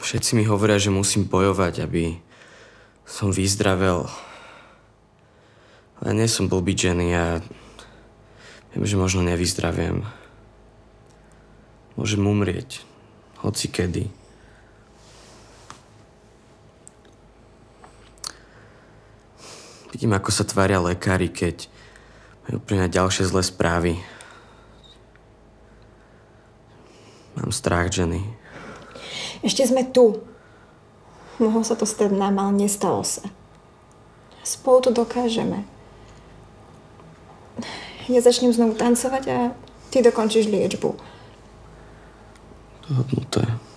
Všetci mi hovoria, že musím bojovať, aby som vyzdravel. Ale nie som blbý, Jenny, a viem, že možno nevyzdraviem. Môžem umrieť. Hoci kedy. Vidím, ako sa tvária lekári, keď majú pri mňa ďalšie zlé správy. Mám strach, Jenny. Ešte sme tu. Mohlo sa to stať nám, ale nestalo sa. Spolu to dokážeme. Ja začnem znovu tancovať a ty dokončíš liečbu. Dohodnuté.